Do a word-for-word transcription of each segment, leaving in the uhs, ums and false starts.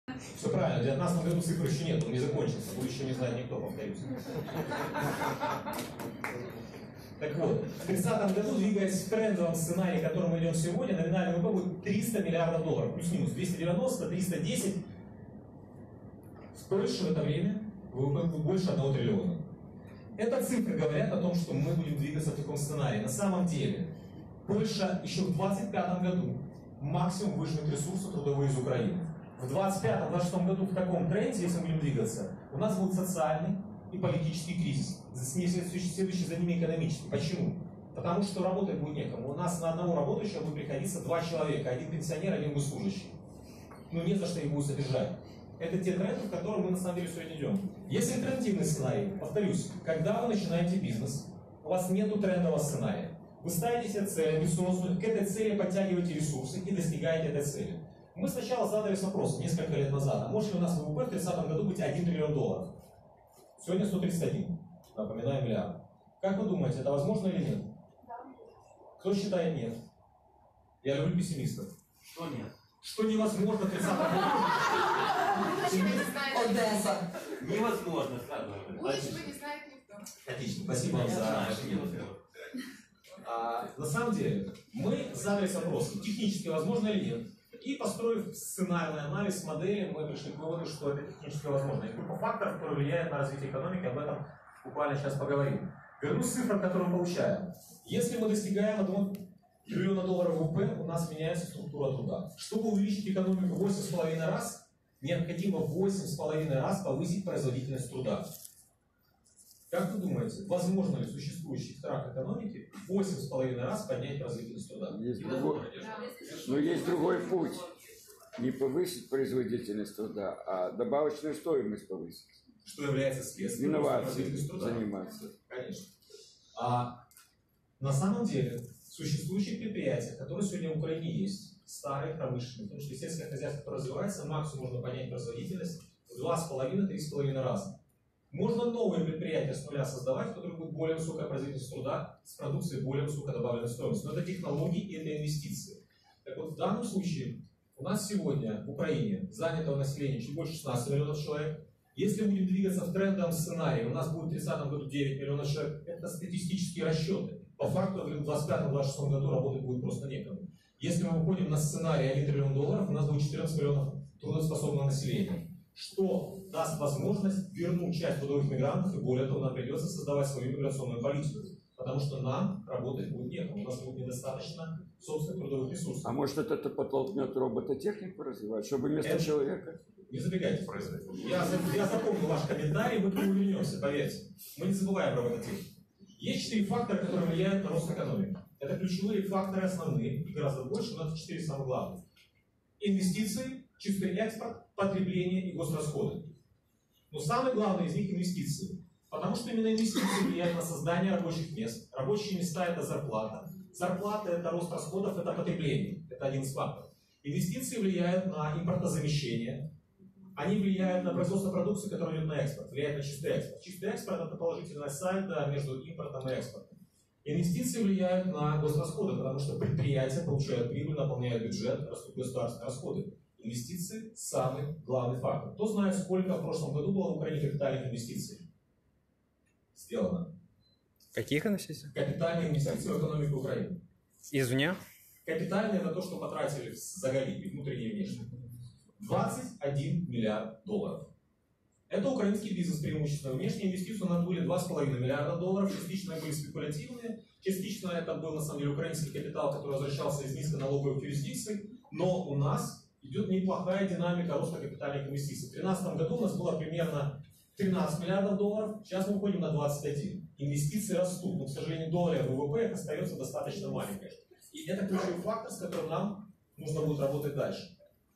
Все правильно, в две тысячи девятнадцатом году цифр еще нет, он не закончился, будущее не знает никто, повторюсь. Так вот, в тридцатом году, двигаясь в трендовом сценарии, к которому мы идем сегодня, номинальный ВВП будет триста миллиардов долларов, плюс-минус двести девяносто, триста десять. В Польше в это время ВВП будет больше одного триллиона. Это цифры говорят о том, что мы будем двигаться в таком сценарии. На самом деле, Польша еще в двадцать пятом году максимум выжмет ресурсы трудовые из Украины. В двадцать пятом — двадцать шестом году в таком тренде, если мы будем двигаться, у нас будет социальный и политический кризис, следующий за ними экономический. Почему? Потому что работать будет некому. У нас на одного работающего будет приходиться два человека, один пенсионер, один госслужащий. Ну не за что их будет содержать. Это те тренды, в которые мы на самом деле сегодня идем. Если альтернативный сценарий, повторюсь, когда вы начинаете бизнес, у вас нет трендового сценария. Вы ставите себе цель амбициозную, к этой цели подтягиваете ресурсы и достигаете этой цели. Мы сначала задались вопросом несколько лет назад, а может ли у нас ВВП в тридцатом году быть один триллион долларов? Сегодня сто тридцать один, напоминаю, миллиард. Как вы думаете, это возможно или нет? Кто считает нет? Я люблю пессимистов. Что нет? Что невозможно в тридцатом году? Одесса. Невозможно, сразу. Лучше бы не знает никто. Отлично, спасибо вам за ваше а, На самом деле, мы задались вопросом, технически возможно или нет. И построив сценарный анализ модели, мы пришли к выводу, что это технически возможно. И группа факторов, которые влияют на развитие экономики, об этом буквально сейчас поговорим. Вернусь к цифрам, которые мы получаем. Если мы достигаем одного триллиона долларов ВВП, у нас меняется структура труда. Чтобы увеличить экономику в восемь с половиной раз, необходимо в восемь с половиной раз повысить производительность труда. Как вы думаете, возможно ли в существующих страх экономики в восемь с половиной раз поднять производительность труда? Есть другой, но есть другой путь. Не повысить производительность труда, а добавочную стоимость повысить. Что является следствием инновацией заниматься. Конечно. А на самом деле в существующих предприятиях, которые сегодня в Украине есть, старые, промышленные, потому что сельское хозяйство, которое развивается, максимум можно поднять производительность в два с половиной — три с половиной раза. Можно новые предприятия с нуля создавать, в которых будет более высокая производительность труда с продукцией более высокой добавленной стоимости. Но это технологии и это инвестиции. Так вот, в данном случае у нас сегодня в Украине занятого населения чуть больше шестнадцати миллионов человек. Если мы будем двигаться в трендовом сценарии, у нас будет в тридцатом году девять миллионов человек. Это статистические расчеты. По факту, в двадцать пятом — двадцать шестом году работать будет просто некому. Если мы выходим на сценарий один триллион долларов, у нас будет четырнадцать миллионов трудоспособного населения. Что даст возможность вернуть часть трудовых мигрантов, и более того, нам придется создавать свою миграционную политику, потому что нам работать будет некому, у нас будет недостаточно собственных трудовых ресурсов. А может это подтолкнет робототехнику развивать, чтобы вместо это... человека? Не забегайте в производство. Я, я запомнил ваш комментарий, мы к нему вернемся, поверьте. Мы не забываем про робототехнику. Есть четыре фактора, которые влияют на рост экономики. Это ключевые факторы основные, и гораздо больше, но это четыре самых главных. Инвестиции, чистый экспорт, потребление и госрасходы. Но самое главное из них — инвестиции. Потому что именно инвестиции влияют на создание рабочих мест. Рабочие места — это зарплата. Зарплата — это рост расходов, это потребление. Это один из факторов. Инвестиции влияют на импортозамещение. Они влияют на производство продукции, которая идет на экспорт. Влияют на чистый экспорт. Чистый экспорт — это положительная сальдо между импортом и экспортом. Инвестиции влияют на госрасходы, потому что предприятия получают прибыль, наполняют бюджет, растут государственные расходы. Инвестиции – самый главный фактор. Кто знает, сколько в прошлом году было в Украине капитальных инвестиций? Сделано. Каких инвестиций? Капитальные инвестиции в экономику Украины. Извне? Капитальные — это то, что потратили за галиpi, внутренне и внешне. двадцать один миллиард долларов. Это украинский бизнес преимущественно. Внешние инвестиции у нас были два с половиной миллиарда долларов, частично были спекулятивные, частично это был на самом деле украинский капитал, который возвращался из низконалоговых юрисдикций, но у нас идет неплохая динамика роста капитальных инвестиций. В две тысячи тринадцатом году у нас было примерно тринадцать миллиардов долларов, сейчас мы уходим на двадцать один. Инвестиции растут, но, к сожалению, доля ВВП остается достаточно маленькой. И это ключевой фактор, с которым нам нужно будет работать дальше.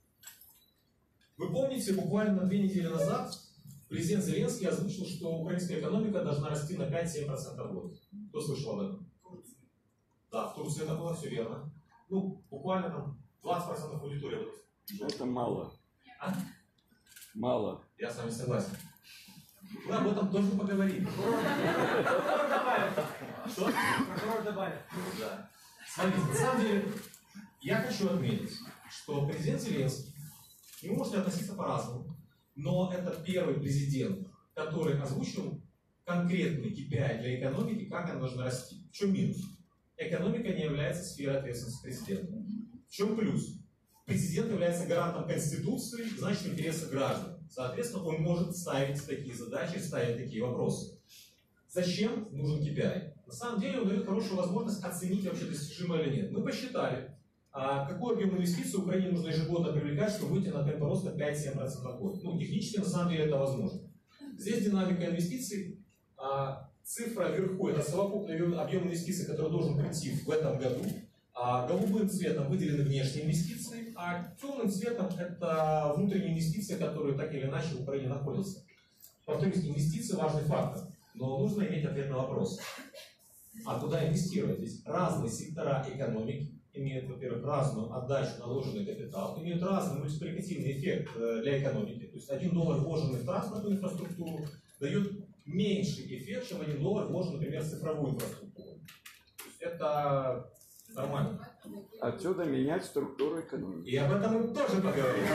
Вы помните, буквально на две недели назад президент Зеленский озвучил, что украинская экономика должна расти на пять-семь процентов в год. Кто слышал об этом? Да, в Турции это было, все верно. Ну, буквально там двадцать процентов аудитории. Это мало. А? Мало. Я с вами согласен. Мы об этом тоже поговорим. Прокурор добавит. Что? Прокурор добавит. Да. Смотрите, на самом деле, я хочу отметить, что президент Зеленский К нему можете относиться по-разному, но это первый президент, который озвучил конкретный кей пи ай для экономики, как она должна расти. В чем минус? Экономика не является сферой ответственности президента. В чем плюс? Президент является гарантом Конституции, значит, интересов граждан. Соответственно, он может ставить такие задачи, ставить такие вопросы. Зачем нужен кей пи ай? На самом деле он дает хорошую возможность оценить, вообще достижимо или нет. Мы посчитали, а какой объем инвестиций Украине нужно ежегодно привлекать, чтобы выйти на темп роста пять-семь процентов в год. Ну, технически, на самом деле, это возможно. Здесь динамика инвестиций. А цифра вверху – это совокупный объем инвестиций, который должен прийти в этом году. А голубым цветом выделены внешние инвестиции, а темным цветом – это внутренние инвестиции, которые так или иначе в Украине находятся. Повторюсь, инвестиции – важный фактор, но нужно иметь ответ на вопрос. А куда инвестировать? Здесь разные сектора экономики имеют, во-первых, разную отдачу наложенный капитал, имеют разный мультипликативный эффект для экономики. То есть один доллар, вложенный в транспортную инфраструктуру, дает меньший эффект, чем один доллар, вложенный, например, в цифровую инфраструктуру. То есть это нормально. Отсюда менять структуру экономики. И об этом мы тоже поговорим.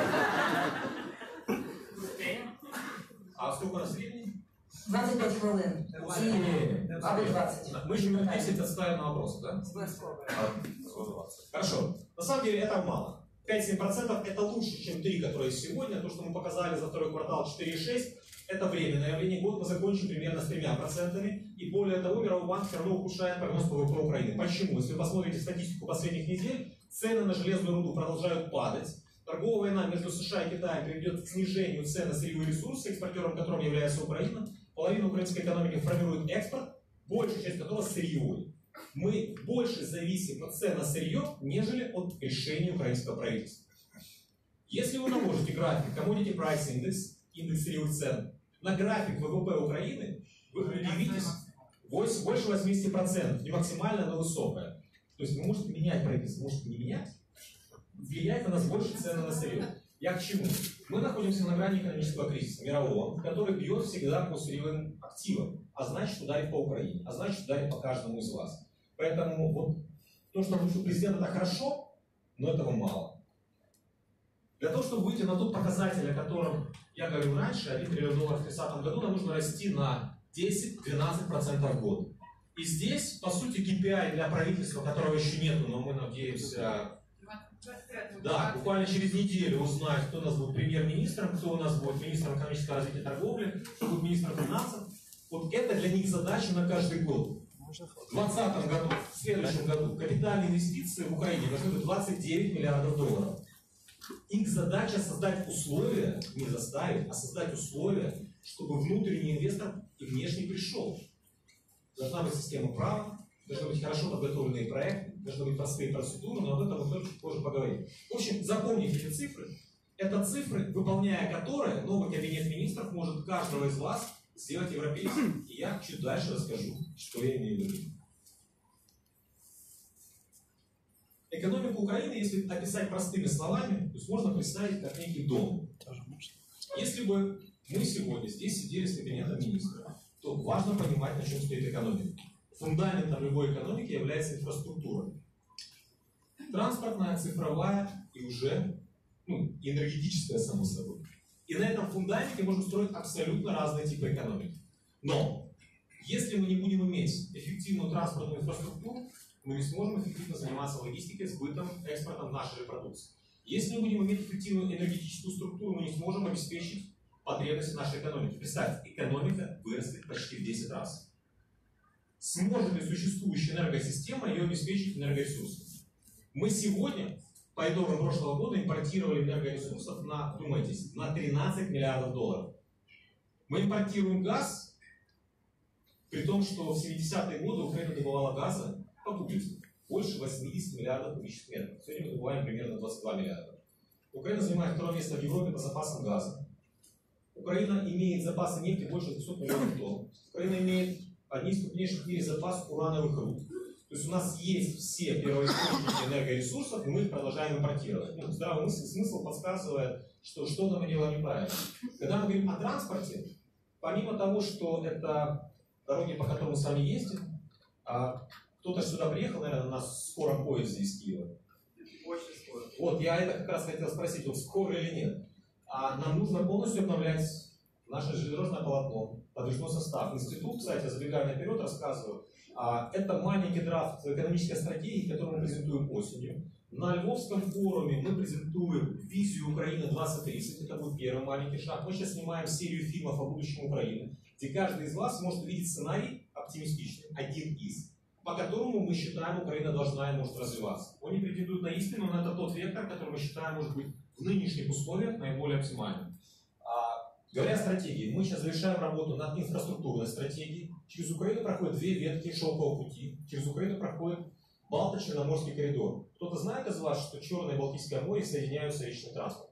А сколько у нас времени? двадцять п'ять хвилин. Або двадцать. Мы еще минут десять отставим на вопрос, да? Хорошо. На самом деле этого мало. пять-семь процентов это лучше, чем три, которые сегодня. То, что мы показали за второй квартал четыре и шесть, это временное явление. Год мы закончим примерно с тремя процентами. И более того, Мировой банк все равно ухудшает прогноз по вэ вэ пэ Украины. Почему? Если вы посмотрите статистику последних недель, цены на железную руду продолжают падать. Торговая война между США и Китаем приведет к снижению цен на сырьевые ресурсы, экспортером которым является Украина. Половина украинской экономики формирует экспорт, большая часть которого сырьевой. Мы больше зависим от цен на сырье, нежели от решения украинского правительства. Если вы наложите график Commodity Price Index, индекс сырьевых цен, на график вэ вэ пэ Украины, вы удивитесь, больше восьмидесяти процентов, не максимально, но высокое. То есть вы можете менять правительство, можете не менять, влияет на нас больше цены на сырье. Я к чему? Мы находимся на грани экономического кризиса мирового, который бьет всегда по сырьевым активам, а значит ударит по Украине, а значит ударит по каждому из вас. Поэтому вот то, что вышел президент, это хорошо, но этого мало. Для того, чтобы выйти на тот показатель, о котором я говорил раньше, один триллион долларов в тридцатом году, нам нужно расти на десять-двенадцать процентов в год. И здесь, по сути, кей пи ай для правительства, которого еще нету, но мы надеемся... Да, буквально через неделю узнать, кто у нас будет премьер-министром, кто у нас будет министром экономического развития и торговли, кто будет министром финансов. Вот это для них задача на каждый год. В двадцатом году, в следующем году, капитальные инвестиции в Украине должны быть двадцать девять миллиардов долларов. Их задача создать условия, не заставить, а создать условия, чтобы внутренний инвестор и внешний пришел. Должна быть система права, должны быть хорошо подготовленные проекты, должны быть простые процедуры, но об этом мы тоже позже поговорим. В общем, запомните эти цифры. Это цифры, выполняя которые новый кабинет министров может каждого из вас сделать европейцем. И я чуть дальше расскажу, что я имею в виду. Экономику Украины, если описать простыми словами, то есть можно представить как некий дом. Если бы мы сегодня здесь сидели с кабинетом министра, то важно понимать, на чем стоит экономика. Фундаментом любой экономики является инфраструктура. Транспортная, цифровая и уже ну, энергетическая, само собой. И на этом фундаменте можно строить абсолютно разные типы экономики. Но если мы не будем иметь эффективную транспортную инфраструктуру, мы не сможем эффективно заниматься логистикой, сбытом, экспортом нашей продукции. Если мы будем иметь эффективную энергетическую структуру, мы не сможем обеспечить потребности нашей экономики. Представьте, экономика вырастет почти в десять раз. Сможет ли существующая энергосистема ее обеспечить энергоресурсами? Мы сегодня, по итогам прошлого года, импортировали энергоресурсов на, думайтесь, на тринадцать миллиардов долларов. Мы импортируем газ, при том, что в семидесятые годы Украина добывала газа по кубически больше восьмидесяти миллиардов кубических метров. Сегодня мы добываем примерно двадцать два миллиарда. Украина занимает второе место в Европе по запасам газа. Украина имеет запасы нефти больше двухсот миллионов тонн. Украина имеет одни из крупнейших в мире запас урановых руд. То есть у нас есть все первоисточники энергоресурсов, и мы их продолжаем импортировать. Ну, здравый мысль, смысл подсказывает, что что-то мы делаем неправильно. Когда мы говорим о транспорте, помимо того, что это дороги, по которым мы с вами ездим, а кто-то сюда приехал, наверное, на скором поезде из Киева. Очень скоро. Вот, я это как раз хотел спросить, вот скоро или нет. А нам нужно полностью обновлять наше железнодорожное полотно, подвижной состав. Институт, кстати, забегая наперед, рассказываю, а, это маленький драфт экономической стратегии, которую мы презентуем осенью. На Львовском форуме мы презентуем визию Украины двадцать тридцать, это будет первый маленький шаг. Мы сейчас снимаем серию фильмов о будущем Украины, где каждый из вас может увидеть сценарий оптимистичный, один из, по которому мы считаем, Украина должна и может развиваться. Он не претендует на истину, но это тот вектор, который мы считаем может быть в нынешних условиях наиболее оптимальным. А, говоря о стратегии, мы сейчас завершаем работу над инфраструктурной стратегией. Через Украину проходят две ветки шелкового пути. Через Украину проходит Балто-Черноморский коридор. Кто-то знает из вас, что Черное и Балтийское море соединяются речным транспортом?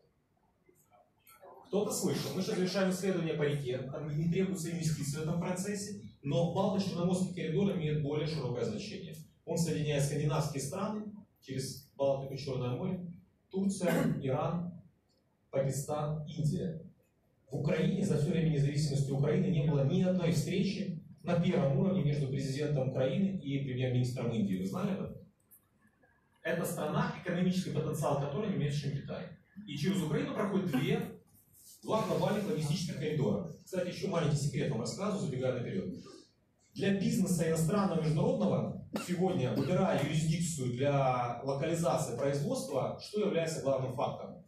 Кто-то слышал. Мы сейчас завершаем исследование по реке. Там не требуется инвестиции в этом процессе. Но Балто-Черноморский коридор имеет более широкое значение. Он соединяет скандинавские страны через Балтику и Черное море. Турция, Иран, Пакистан, Индия. В Украине за все время независимости Украины не было ни одной встречи на первом уровне между президентом Украины и премьер-министром Индии. Вы знали об этом? Это страна, экономический потенциал которой не меньше, чем Китай. И через Украину проходят две, два глобальных логистических коридора. Кстати, еще маленький секрет вам рассказываю, забегая наперед. Для бизнеса иностранного международного сегодня, выбирая юрисдикцию для локализации производства, что является главным фактором?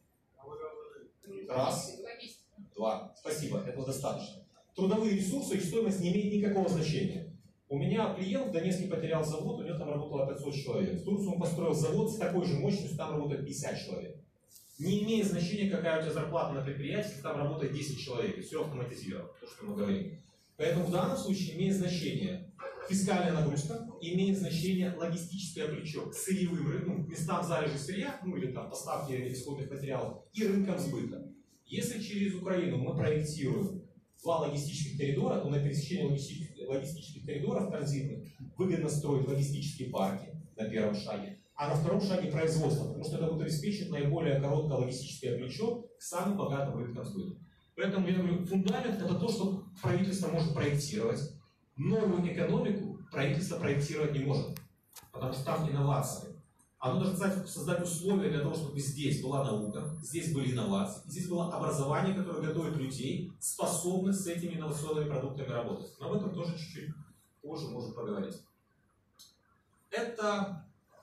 Раз, два. Спасибо, этого достаточно. Трудовые ресурсы и стоимость не имеют никакого значения. У меня клиент в Донецке потерял завод, у него там работало пятьсот человек. В Турции он построил завод с такой же мощностью, там работает пятьдесят человек. Не имеет значения, какая у тебя зарплата на предприятии, если там работает десять человек, и все автоматизировано, то, что мы говорим. Поэтому в данном случае имеет значение фискальная нагрузка, имеет значение логистическое плечо к сырьевым рынкам, местам залежи сырья, ну или там поставки исходных материалов, и рынкам сбыта. Если через Украину мы проектируем два логистических коридора, то на пересечении логистических, логистических коридоров транзитных выгодно строить логистические парки на первом шаге, а на втором шаге производство, потому что это будет обеспечить наиболее короткое логистическое плечо к самым богатым рынкам сбыта. Поэтому я говорю, фундамент это то, что правительство может проектировать. Новую экономику правительство проектировать не может, потому что там инновации. Оно должно создать условия для того, чтобы здесь была наука, здесь были инновации, здесь было образование, которое готовит людей, способных с этими инновационными продуктами работать. Но об этом тоже чуть-чуть позже можем поговорить. Это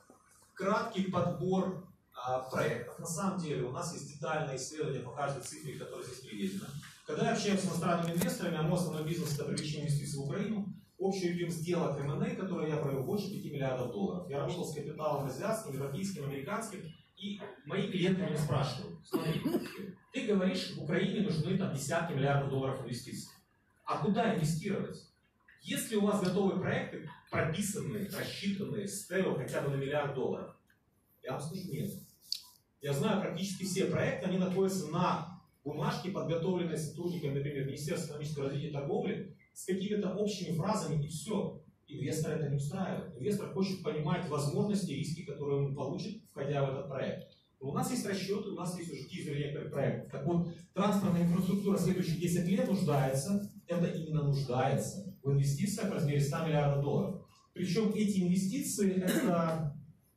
краткий подбор а, проектов. На самом деле у нас есть детальное исследование по каждой цифре, которая здесь приведена. Когда я общаюсь с иностранными инвесторами, а мой основной бизнес это привлечение инвестиций в Украину, общий объем сделок эм энд эй, который я провел, больше пяти миллиардов долларов. Я работал с капиталом азиатским, европейским, американским, и мои клиенты меня спрашивают: смотри, ты говоришь, в Украине нужны там десятки миллиардов долларов инвестиций. А куда инвестировать? Если у вас готовые проекты, прописанные, рассчитанные, с ТЭО хотя бы на миллиард долларов, я вам скажу нет. Я знаю практически все проекты, они находятся на бумажке, подготовленной сотрудниками, например, Министерства экономического развития и торговли, с какими-то общими фразами, и все. Инвестор это не устраивает. Инвестор хочет понимать возможности и риски, которые он получит, входя в этот проект. Но у нас есть расчеты, у нас есть уже тизеры некоторых проектов. Так вот, транспортная инфраструктура следующие десять лет нуждается, это именно нуждается, в инвестициях в размере ста миллиардов долларов. Причем эти инвестиции это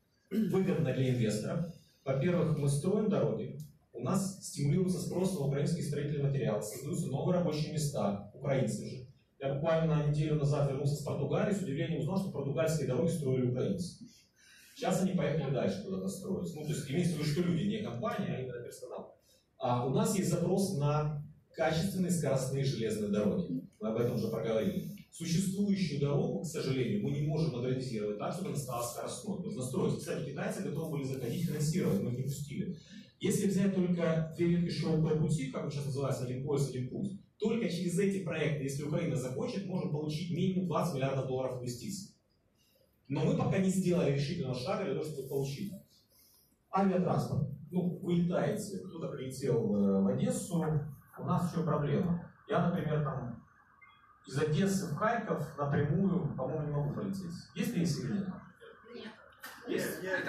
выгодно для инвесторов. Во-первых, мы строим дороги, у нас стимулируется спрос на украинские строительные материалы, создаются новые рабочие места, украинцы же. Я буквально неделю назад вернулся с Португалии, с удивлением узнал, что португальские дороги строили украинцы. Сейчас они поехали дальше куда-то строить. Ну, то есть имеется в виду, что люди, не компания, а именно персонал. А у нас есть запрос на качественные скоростные железные дороги. Мы об этом уже проговорили. Существующую дорогу, к сожалению, мы не можем модернизировать так, чтобы она стала скоростной. Нужно строить. Кстати, китайцы готовы были заходить финансировать, мы их не пустили. Если взять только две ветки шелкового пути, как он сейчас называется, один пояс, один путь, только через эти проекты, если Украина захочет, можем получить минимум двадцать миллиардов долларов инвестиций. Но мы пока не сделали решительного шага для того, чтобы получить. Авиатранспорт. Ну, вы летаете, кто-то прилетел в Одессу, у нас еще проблема. Я, например, там из Одессы в Харьков напрямую, по-моему, не могу полететь. Есть рейсы или нет? Нет. Есть?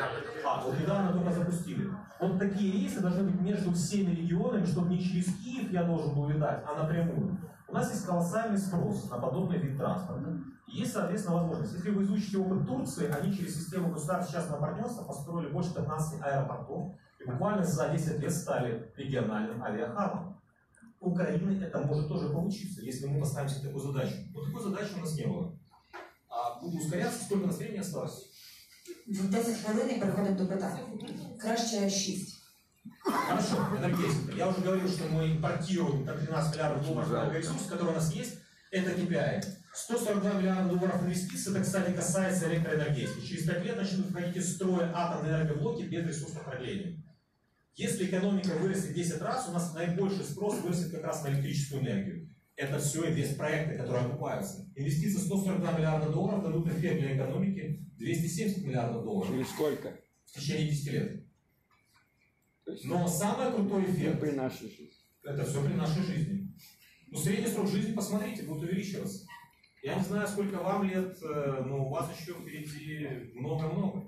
А, вот недавно только запустили. Вот такие рейсы должны быть между всеми регионами, чтобы не через Киев я должен был летать, а напрямую. У нас есть колоссальный спрос на подобный вид транспорта. Есть, соответственно, возможность. Если вы изучите опыт Турции, они через систему государственного частного партнерства построили больше пятнадцати аэропортов и буквально за десять лет стали региональным авиахабом. У Украины это может тоже получиться, если мы поставим себе такую задачу. Но такой задачи у нас не было. А буду ускоряться, сколько у нас времени осталось? десять хвилин і переходимо до питань. Краще шість. Хорошо, энергетика. Я уже говорил, что мы импортируем так тринадцать миллиардов долларов энергоресурсов, которые у нас есть. Это кей пи ай. сто сорок два миллиарда долларов инвестиций, это, кстати, касается электроэнергетики. Через пять лет начнут входить из строя атомные энергоблоки без ресурсов продления. Если экономика вырастет в десять раз, у нас наибольший спрос вырастет как раз на электрическую энергию. Это все инвестпроекты, которые окупаются. Инвестиции сто сорок два миллиарда долларов дадут эффект для экономики двести семьдесят миллиардов долларов. Через сколько? В течение десяти лет. Но самый крутой эффект, при нашей жизни. Это все при нашей жизни. Ну, средний срок жизни, посмотрите, будет увеличиваться. Я не знаю, сколько вам лет, но у вас еще впереди много-много.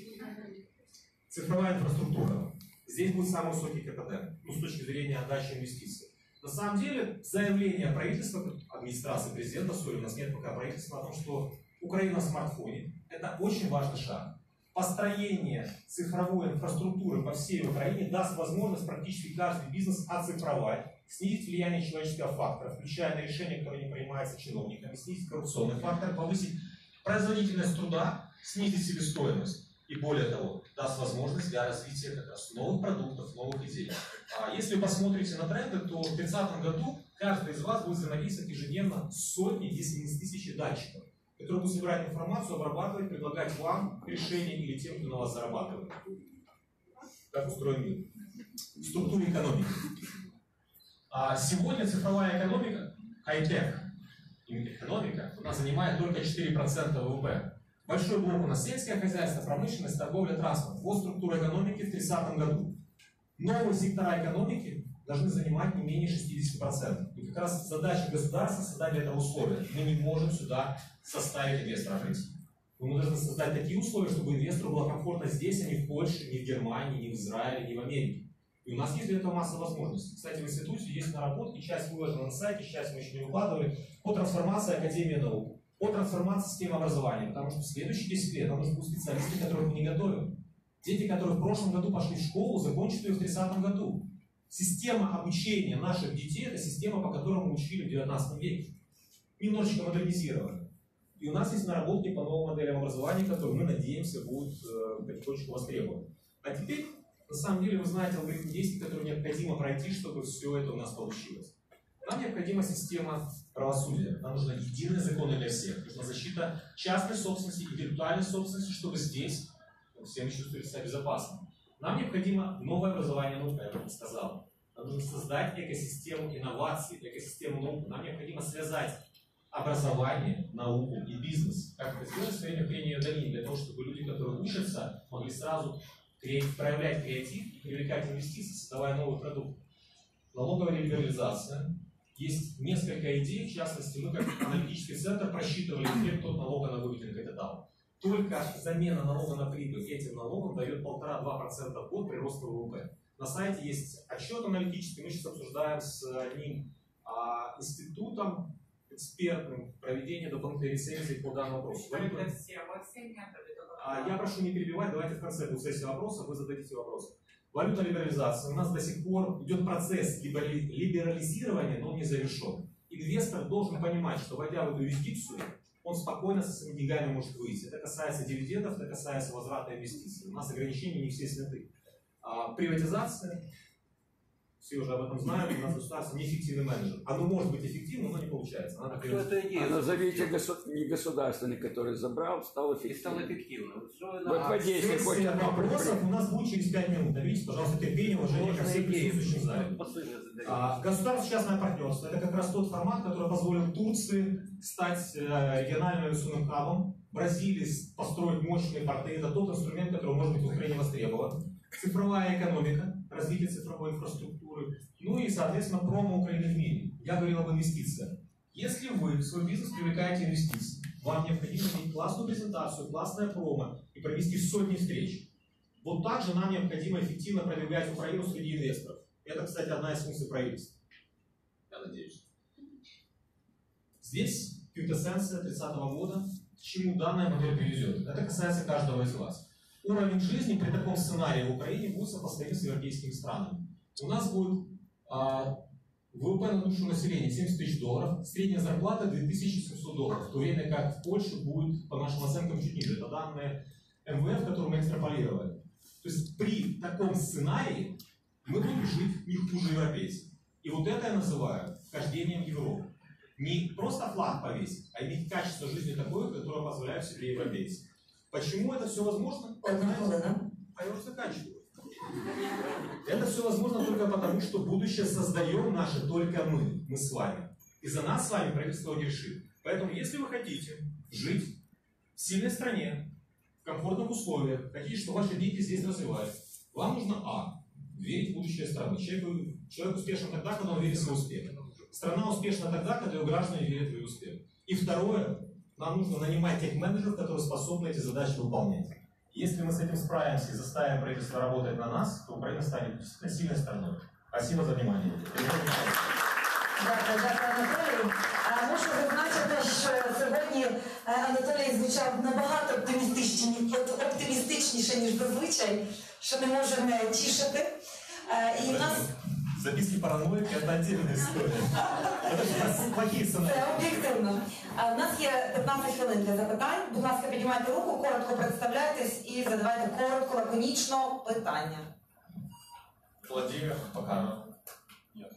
Цифровая инфраструктура. Здесь будет самый высокий ка пэ дэ, ну, с точки зрения отдачи инвестиций. На самом деле, заявление правительства, администрации президента, сори, у нас нет пока правительства, о том, что Украина в смартфоне, это очень важный шаг. Построение цифровой инфраструктуры по всей Украине даст возможность практически каждый бизнес оцифровать, снизить влияние человеческого фактора, включая на решения, которые не принимаются чиновниками, снизить коррупционный фактор, повысить производительность труда, снизить себестоимость. И более того, даст возможность для развития как раз новых продуктов, новых идей. А если вы посмотрите на тренды, то в две тысячи тридцатом году каждый из вас будет взаимодействовать ежедневно с сотней, если не с тысячей датчиков, которые будут собирать информацию, обрабатывать, предлагать вам решения или тем, кто на вас зарабатывает. Как устроен мир? В структуре экономики. А сегодня цифровая экономика, хай-тек, экономика, у нас занимает только четыре процента вэ вэ пэ. Большой блок у нас сельское хозяйство, промышленность, торговля, транспорт. Вот структура экономики в тридцатом году. Новые сектора экономики должны занимать не менее шестидесяти процентов. И как раз задача государства создать для этого условия. Мы не можем сюда составить инвестора жить. Мы должны создать такие условия, чтобы инвестору было комфортно здесь, а не в Польше, не в Германии, не в Израиле, не в Америке. И у нас есть для этого масса возможностей. Кстати, в институте есть наработки, часть выложена на сайте, часть мы еще не выкладывали, по трансформации Академии наук, по трансформации системы образования, потому что в следующие десять лет нам нужны будут специалисты, которых мы не готовим. Дети, которые в прошлом году пошли в школу, закончат ее в тридцатом году. Система обучения наших детей – это система, по которой мы учили в девятнадцатом веке. Немножечко модернизирована. И у нас есть наработки по новым моделям образования, которые, мы надеемся, будут э, потихонечку востребованы. А теперь, на самом деле, вы знаете алгоритм действий, который необходимо пройти, чтобы все это у нас получилось. Нам необходима система правосудия. Нам нужны единые законы для всех. Нужна защита частной собственности и виртуальной собственности, чтобы здесь все мы чувствовали себя безопасно. Нам необходимо новое образование наука, я бы сказал. Нам нужно создать экосистему инноваций, экосистему науки. Нам необходимо связать образование, науку и бизнес. Как это сделать в своей время долине, для того, чтобы люди, которые учатся, могли сразу проявлять креатив, привлекать инвестиции, создавая новый продукт. Налоговая либерализация. Есть несколько идей, в частности, мы как аналитический центр просчитывали эффект от налога на выведенный капитал. Только замена налога на прибыль этим налогом дает полтора-два процента в год прироста вэ вэ пэ. На сайте есть отчет аналитический, мы сейчас обсуждаем с одним а, институтом экспертным проведение дополнительной рецензии по данному вопросу. А, я прошу не перебивать, давайте в конце будет сессия вопросов, вы зададите вопросы. Валютная либерализация. У нас до сих пор идет процесс либерализирования, но он не завершен. Инвестор должен понимать, что войдя в эту юрисдикцию, он спокойно со своими деньгами может выйти. Это касается дивидендов, это касается возврата инвестиций. У нас ограничения не все сняты. А, приватизация. Все уже об этом знают, у нас государство неэффективный менеджер. Оно может быть эффективным, но не получается. Надо Кто это идея? А назовите госу... не государственный, который забрал, стал И стало эффективным. эффективно. Вот что вы Вот на- подействие хоть Сессия одно вопросов предприятие. у нас будет через пять минут. Наберите, пожалуйста, терпение, уважение ко всем присутствующим в зале. Посыльно А, государственно-частное партнерство – это как раз тот формат, который позволил Турции стать э, региональным авиационным хабом, Бразилии построить мощные порты. Это тот инструмент, который может быть в Украине востребован. Цифровая экономика, развитие цифровой инфраструктуры, ну и, соответственно, промо Украины в мире. Я говорил об инвестициях. Если вы в свой бизнес привлекаете инвестиции, вам необходимо иметь классную презентацию, классное промо и провести сотни встреч. Вот так же нам необходимо эффективно продвигать Украину среди инвесторов. Это, кстати, одна из функций правительства. Я надеюсь. Здесь квинтэссенция тридцатого года, к чему данная модель приведет. Это касается каждого из вас. уровень жизни при таком сценарии в Украине будет сопоставим с европейскими странами. У нас будет а, ВВП на душу населения семьдесят тысяч долларов, средняя зарплата две тысячи семьсот долларов, в то время как в Польше будет, по нашим оценкам, чуть ниже. Это данные эм вэ эф, которые мы экстраполировали. То есть при таком сценарии мы будем жить не хуже европейцев. И вот это я называю вхождением в Европу. Не просто флаг повесить, а иметь качество жизни такое, которое позволяют себе европейцы. Почему это все возможно? А я уже заканчиваю. Это все возможно только потому, что будущее создаем наше только мы, мы с вами. И за нас с вами правительство не решит. Поэтому, если вы хотите жить в сильной стране, в комфортных условиях, хотите, чтобы ваши дети здесь развивались, вам нужно а. верить в будущее страны. Человек, человек успешен тогда, когда он верит в свой успех. Страна успешна тогда, когда ее граждане верят в ее успех. И второе, нам нужно нанимать тех менеджеров, которые способны эти задачи выполнять. Если мы с этим справимся и заставим правительство работать на нас, то Украина станет действительно сильной страной. Спасибо за внимание. Дякую, дякую, Анатолій. А, Мушу зазначити, що сьогодні Анатолій звучав набагато оптимістичні- оптимістичніше, ніж зазвичай, що не може не тішити. А, І в нас Записки параноика – это отдельная история. Это же плохие сценарии. це об'єктивно. А, У нас є п'ятнадцять хвилин для запитань. Будь ласка, піднімайте руку, коротко представляйтесь і задавайте коротко, лаконічно питання. Владимир Поканов. Нет.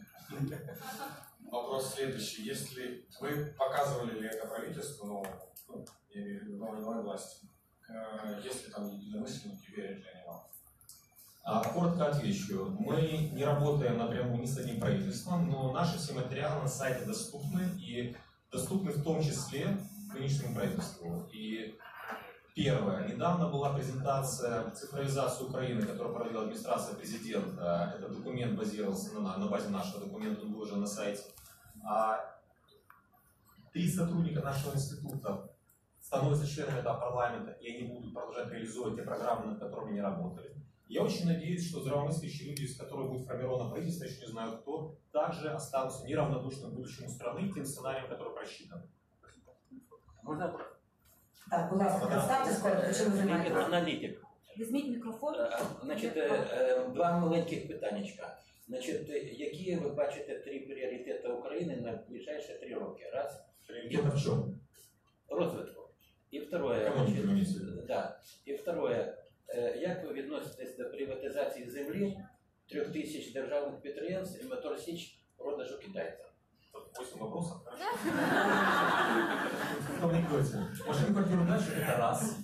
Вопрос следующий. Если вы показывали ли это правительству, ну, ну, я имею в виду новой, новой власти, э, если там единомышленники, верят ли они вам? А, Коротко отвечу. Мы не работаем напрямую ни с одним правительством, но наши все материалы на сайте доступны, и доступны в том числе нынешнему правительству. И первое. Недавно была презентация цифровизации Украины, которую проводила администрация президента. Этот документ базировался на, на базе нашего документа, он был уже на сайте. А три сотрудника нашего института становятся членами этого парламента, и они будут продолжать реализовывать те программы, над которыми они работали. Я очень надеюсь, что здравомыслящие люди, с которыми будет формировано правительство, еще не знаю кто, также останутся неравнодушны к будущему страны и тем сценариям, которые просчитаны. Можно Так, будь ласка, представтесь коротко, чим ви займаєтесь. аналітик. Візьміть мікрофон. Е, Значить, е, е, два маленьких питаннячка. Значить, е, які ви бачите три пріоритети України на ближайші три роки? Раз. Приоритет в чем? Розвитку. І второе, Економіки, значить, имеете? да. І второе, е, як ви відноситесь до приватизації землі, трьох тисяч державних підприємств і Мотор Січ продажу китайцям? восемь вопросов, хорошо. Что вы говорите? Машин квартиру дальше – это раз.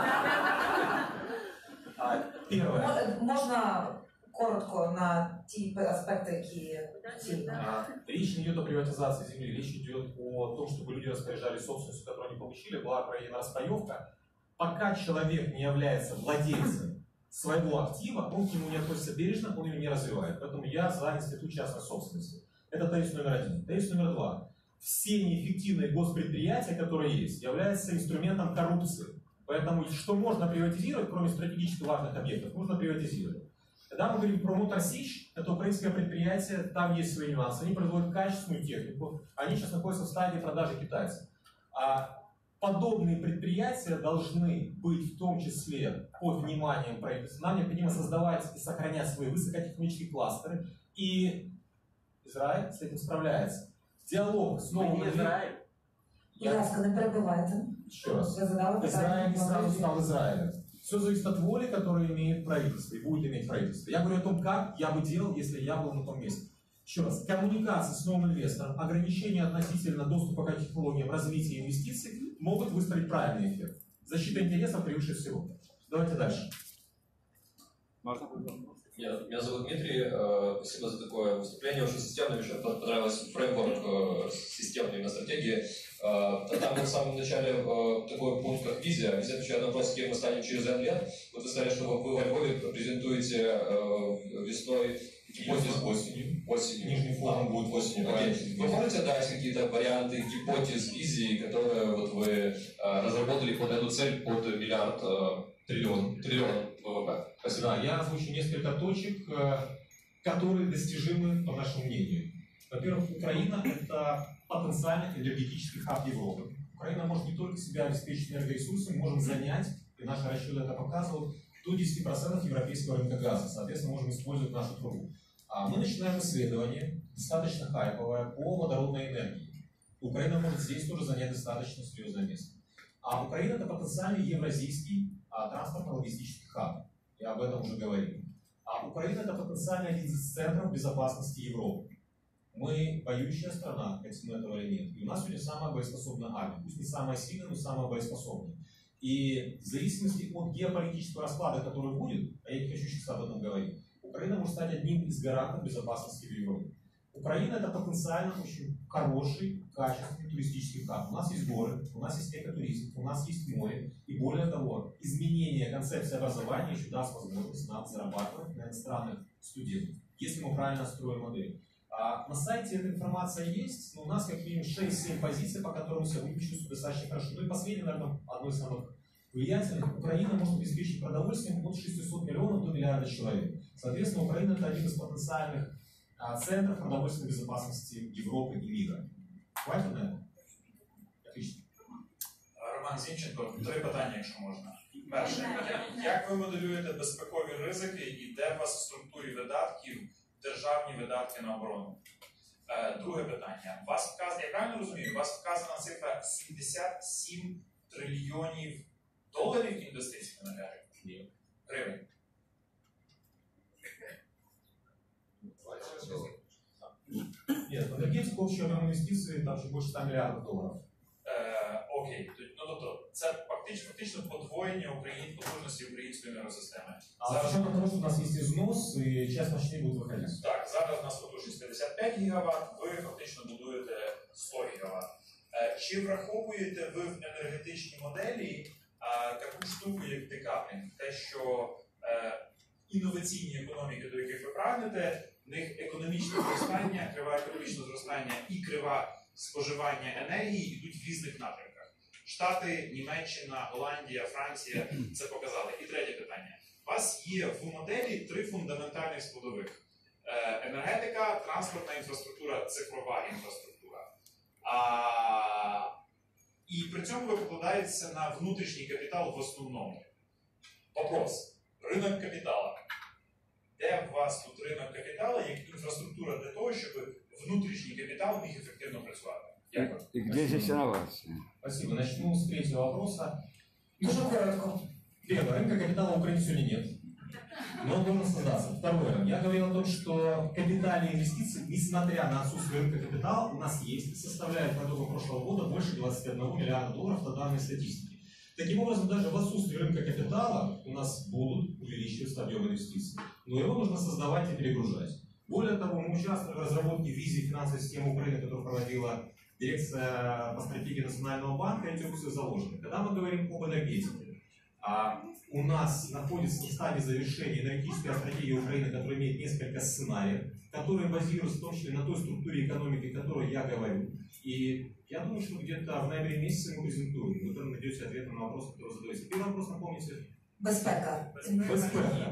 А, первое. Мо- Можна коротко на ті аспекти, які ці. А, Речь не идет о приватизации земли, речь идет о том, чтобы люди распоряжались собственностью, которую они получили, была проведена распаевка. Пока человек не является владельцем своего актива, он к нему не относится бережно, он его не развивает. Поэтому я за институт частной собственности. Это тезис номер один. Тезис номер два. Все неэффективные госпредприятия, которые есть, являются инструментом коррупции. Поэтому что можно приватизировать, кроме стратегически важных объектов, нужно приватизировать. Когда мы говорим про Мотор Сич, это украинское предприятие, там есть свои нюансы. Они производят качественную технику, они сейчас находятся в стадии продажи китайцам. А подобные предприятия должны быть в том числе под вниманием правительства. Нам необходимо создавать и сохранять свои высокотехнологические кластеры. И Израиль с этим справляется. Диалог с новым... Ми Ізраїль. Будь ласка, не перебивайте. Еще раз. Ви задали питання. Израиль не сразу стал Израилем. Все зависит от воли, которую имеет правительство и будет иметь правительство. Я говорю о том, как я бы делал, если я был на том месте. Еще раз, коммуникации с новым инвестором, ограничения относительно доступа к технологиям, развития инвестиций могут выстроить правильный эффект. Защита интересов превыше всего. Давайте дальше. Можно? Меня, меня зовут Дмитрий, э, спасибо за такое выступление, очень системное, еще понравился фреймворк э, системной на стратегии. Э, там в самом начале э, такой пункт, как визия. Визия отвечает на вопрос, кем мы станем через N лет. Вот вы сказали, что вы во Львове презентуете э, весной гипотез осенью. осенью. Нижний форум будет осенью. Окей. Вы можете дать какие-то варианты гипотез, визии, которые вот вы э, разработали под эту цель, под миллиард, э, триллион, триллион ВВП? Спасибо. Да, я озвучу несколько точек, которые достижимы, по нашему мнению. Во-первых, Украина – это потенциальный энергетический хаб Европы. Украина может не только себя обеспечить энергоресурсами, можем занять, и наши расчеты это показывают, до десяти процентов европейского рынка газа. Соответственно, можем использовать нашу трубу. А мы начинаем исследование, достаточно хайповое, по водородной энергии. Украина может здесь тоже занять достаточно серьезное место. А Украина – это потенциальный евразийский а, транспортно-логистический хаб. Я об этом уже говорил. А Украина – это потенциальный один из центров безопасности Европы. Мы воюющая страна, хотим мы этого или нет. И у нас сегодня самая боеспособная армия. Пусть не самая сильная, но самая боеспособная. И в зависимости от геополитического расклада, который будет, а я не хочу сейчас об этом говорить, Украина может стать одним из гарантов безопасности в Европе. Украина – это потенциально очень хороший, качественный туристический хаб. У нас есть горы, у нас есть экотуризм, у нас есть море. И более того, изменение концепции образования еще даст возможность нам зарабатывать на иностранных студентах, если мы правильно строим модель. А на сайте эта информация есть, но у нас как минимум шесть-семь позиций, по которым себя будем чувствовать достаточно хорошо. Ну и последнее, наверное, одно из самых влиятельных. Украина может обеспечить продовольствием от шестисот миллионов до миллиарда человек. Соответственно, Украина – это один из потенциальных а, центров продовольственной безопасности Европы и мира. Хватит на это? Отлично. Роман Зінченко, три питання, якщо можна. Перше, як ви моделюєте безпекові ризики і де у вас в структурі видатків державні видатки на оборону? Друге питання. У вас вказано, я правильно розумію, у вас вказана цифра сімдесят сім трильйонів доларів інвестицій на гривень? Гривень. Нет, в энергетику общий объем инвестиций там чуть больше ста миллиардов долларов. Е, окей, ну тобто це фактично, фактично подвоєння Україн, потужності української енергосистеми. А Зараз... с учетом того, что у нас есть износ, и часть мощней будет выходить. Так, зараз у нас потужність п'ятдесят п'ять гігават, ви фактично будуєте сто гігават. Е, чи враховуєте ви в енергетичній моделі е, таку штуку, як декаплінг? Те, що е, інноваційні економіки, до яких ви прагнете, в них економічне зростання, крива економічного зростання і крива споживання енергії йдуть в різних напрямках. Штати, Німеччина, Голландія, Франція це показали. І третє питання. У вас є в моделі три фундаментальних складових. Енергетика, транспортна інфраструктура, цифрова інфраструктура. А, і при цьому ви покладаєтеся на внутрішній капітал в основному. Вопрос. Ринок капітала. Де у вас тут ринок капіталу як інфраструктура для того, щоб внутрішній капітал міг ефективно працювати? Дякую. И где здесь инновации? Спасибо. Начну с третьего вопроса. Дуже коротко. Первое. Рынка капитала в Украине сегодня нет. Но он должен создаться. Второе. Я говорил о том, что капитальные инвестиции, несмотря на отсутствие рынка капитала, у нас есть и составляет по итогам прошлого года больше двадцати одного миллиарда долларов по данной статистике. Таким образом, даже в отсутствии рынка капитала у нас будут увеличиваться объемы инвестиций. Но его нужно создавать и перегружать. Более того, мы участвовали в разработке визии финансовой системы Украины, которую проводила дирекция по стратегии Национального банка, и эти опции заложены. Когда мы говорим об энергетике, а у нас находится в стадии завершения энергетическая стратегия Украины, которая имеет несколько сценариев, которые базируются в том числе на той структуре экономики, о которой я говорю. И я думаю, что где-то в ноябре месяце мы презентуем. Вы там найдете ответы на вопросы, которые задаете. Первый вопрос, напомните. Безпека. Безпека.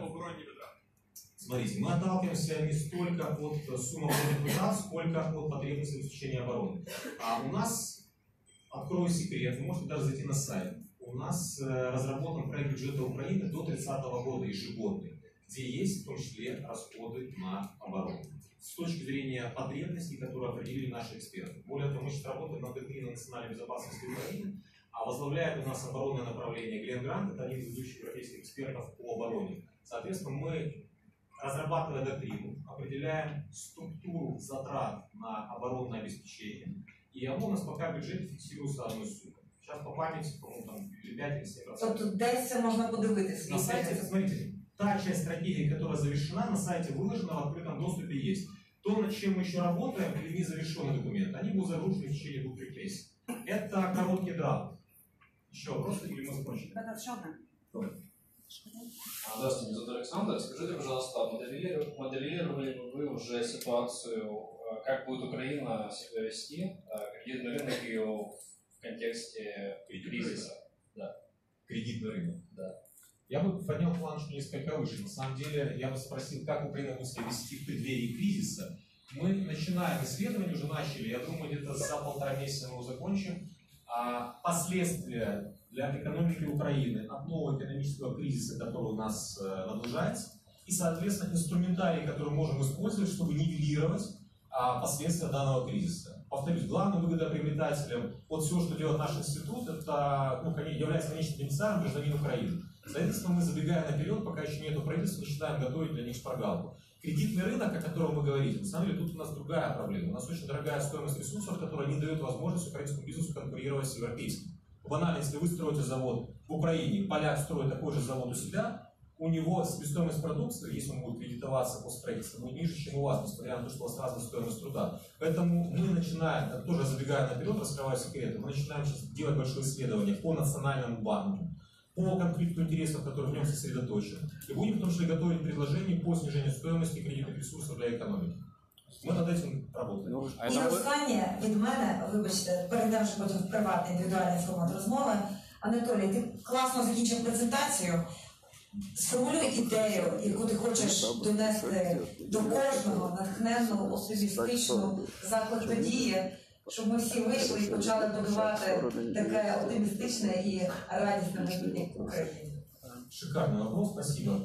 Смотрите, мы отталкиваемся не столько от суммы оборонных трат, сколько от потребностей обеспечения обороны. А у нас, открою секрет, вы можете даже зайти на сайт, у нас разработан проект бюджета Украины до тридцатого года ежегодный, где есть в том числе расходы на оборону. С точки зрения потребностей, которые определили наши эксперты. Более того, мы сейчас работаем над доктриной национальной безопасности Украины, а возглавляет у нас оборонное направление Глен Грант, это один из ведущих европейских экспертов по обороне. Соответственно, мы, разрабатывая доктрину, определяем структуру затрат на оборонное обеспечение, и оно у нас пока в бюджете фиксируется одной суммой. Сейчас по памяти, по-моему, там пять или семь процентов. Тобто десь це можна подивитися. На сайте, смотрите, та часть стратегии, которая завершена, на сайте выложена, в открытом доступе есть. То, над чем мы еще работаем, или незавершенный документ, они будут загружены в течение двух-трех месяцев. Это короткий драйв. Еще вопросы, или мы закончили? Здравствуйте, меня зовут Александр. Скажите, пожалуйста, моделировали, моделировали бы вы уже ситуацию, как будет Украина себя вести, кредитный рынок ее в контексте кризиса? Да. Кредитный рынок? Да. Я бы поднял планочку несколько выше. На самом деле, я бы спросил, как Украина будет себя вести в преддверии кризиса. Мы начинаем исследование, уже начали, я думаю, где-то за полтора месяца мы его закончим. а, последствия для экономики Украины от нового экономического кризиса, который у нас э, надолжается, и, соответственно, инструментарий, который мы можем использовать, чтобы нивелировать а, последствия данного кризиса. Повторюсь, главным выгодоприобретателем от всего, что делает наш институт, это ну, является конечным бенефициаром гражданин Украины. Соответственно, мы, забегая наперед, пока еще нет правительства, начинаем готовить для них шпаргалку. Кредитный рынок, о котором вы говорите, на самом деле тут у нас другая проблема. У нас очень дорогая стоимость ресурсов, которая не дает возможность украинскому бизнесу конкурировать с европейским. Банально, если вы строите завод в Украине, поляк строит такой же завод у себя, у него себестоимость продукции, если он будет кредитоваться по строительству, будет ниже, чем у вас, несмотря на то, что у вас разная стоимость труда. Поэтому мы начинаем, тоже забегая наперед, раскрывая секреты, мы начинаем сейчас делать большое исследование по национальному банку, по конфликту интересов, который в нем сосредоточен. И будем в том числе готовить предложения по снижению стоимости кредитных ресурсов для экономики. Ми над цим працюємо. І останнє від мене, вибачте, перейдемо вже потім в приватний індивідуальний формат розмови. Анатолій, ти класно закінчив презентацію. Сформулюй ідею, яку ти хочеш донести до кожного натхненного, оптимістичного заклад до дії, щоб ми всі вийшли і почали будувати таке оптимістичне і радісне майбутнє в Україні. Шикарный вопрос, спасибо.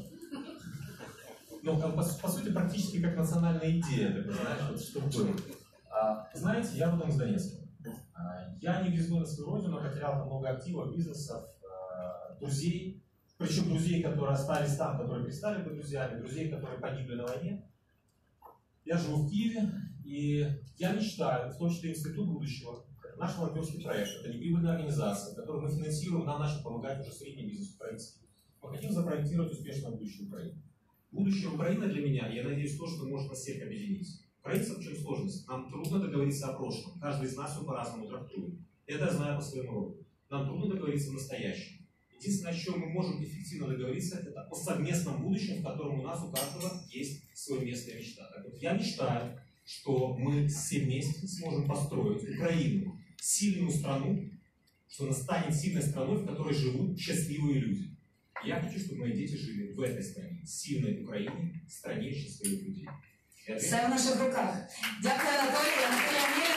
Ну, по, по сути, практически как национальная идея, ты знаешь, вот, что было. А, знаете, я родом из Донецка. А, я не везу на свою родину, потерял там много активов, бизнесов, а, друзей. Причем друзей, которые остались там, которые перестали быть друзьями, друзей, которые погибли на войне. Я живу в Киеве, и я мечтаю, в том числе Институт будущего, наш волонтерский проект, это неприбыльная организация, которую мы финансируем, нам начал помогать уже средний бизнес украинский. Мы хотим запроектировать успешное будущее Украины. Будущее Украины для меня, я надеюсь, то, что может нас всех объединить. Украинцам в чем сложность? Нам трудно договориться о прошлом. Каждый из нас его по-разному трактует. Это я знаю по своему роду. Нам трудно договориться о настоящем. Единственное, о чем мы можем эффективно договориться, это о совместном будущем, в котором у нас у каждого есть свое место и мечта. Так вот, я мечтаю, что мы все вместе сможем построить Украину, сильную страну, что она станет сильной страной, в которой живут счастливые люди. Я хочу, чтобы мои дети жили в этой стране, сильной Украине, стране счастливых людей. Все в наших руках. Дякую, Анатолій. Анатолій,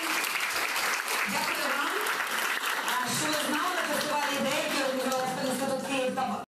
дякую вам. А що ви знали, фестиваль ідеї, який організував Інститут Київ та